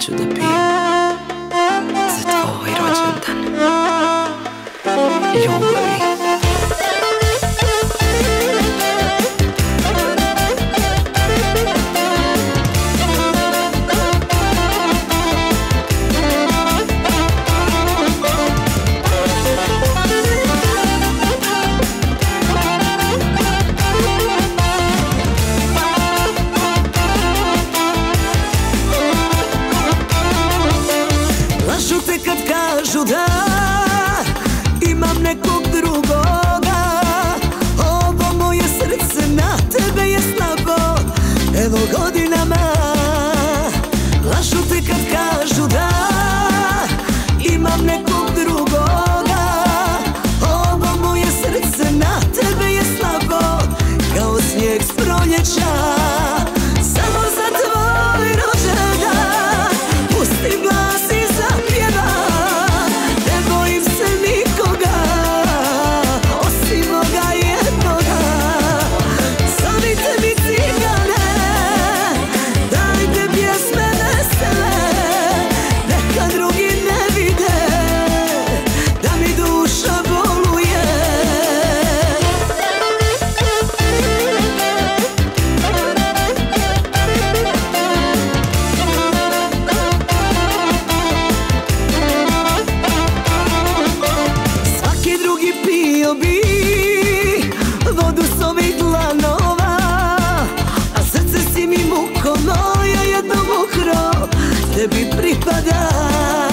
ću da pijem za tvoj rođendan ljubavi. Kad kažu da imam nekog drugoga, ovo moje srce na tebe je slabo, evo godinama. Lažu te kad kažu da imam nekog drugoga, ovo moje srce na tebe je slabo, kao snijeg s proljeća. Samo za tvoj rođendan pusti glas i zapjeva. Pio bi vodu s ovih dlanova, a srce si mi muko moje jedno mokro tebi pripada.